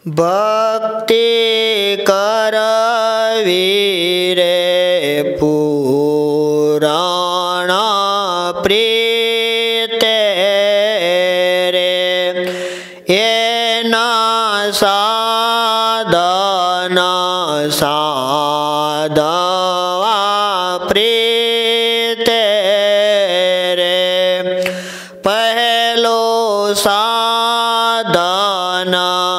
भक्ति करवी रे पुराण प्रीते रे एना साधन साधवा प्रीते रे पहलो साधन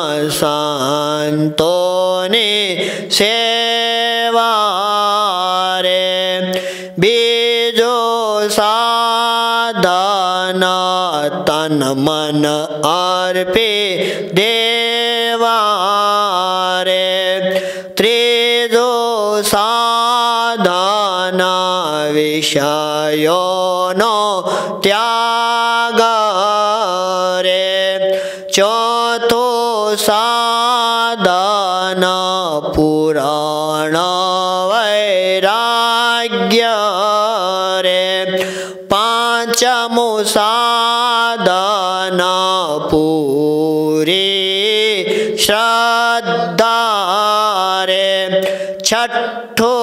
संतोनी सेवा रे बीजो साधन तन मन अर्पे देवा रे त्रीजो साधन विषयोनो त्याग रे चौथो साधन पुराण वैराग्य रे पांचमो साधन पूरी श्रद्धा रे छठो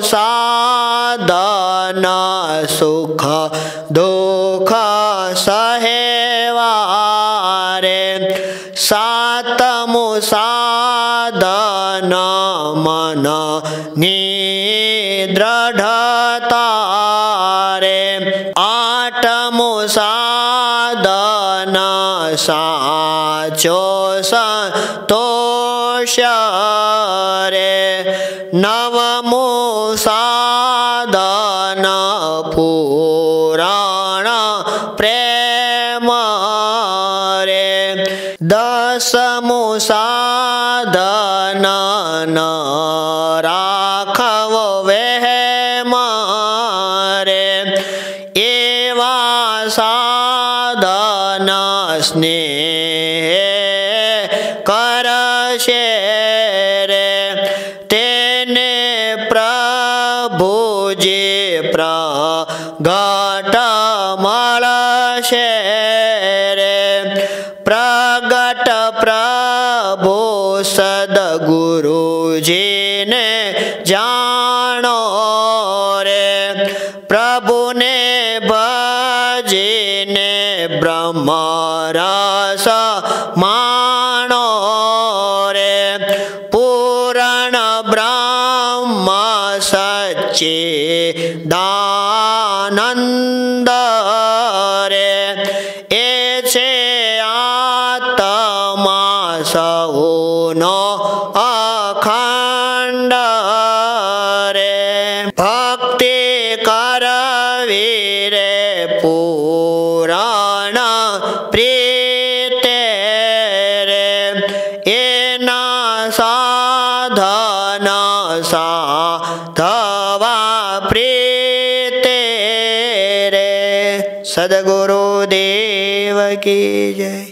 साधन सुख दुख सहेवा रे सातमो साधन मन दृढ़ता रे आठमो साधन साचो संतोष रे नवमो साधन पुराण प्रेम रे दसमो साधन न राखवो वहम रे एवा साधन स्नेह करशे रे तेने प्रभुजी प्रगट मळशे रे प्रगट प्रभु सद्गुरुजी ने जानो रे प्रभु ने भजीने ब्रह्म रस मानो रे पूर्ण ब्रह्म सच्चिदानंद रे ऐसे आत्मा सौनो अखंड रे भक्ति करवी रे पुराण प्रीते रे एना साधन साधवा प्रीते रे। सद्गुरुदेव की जय।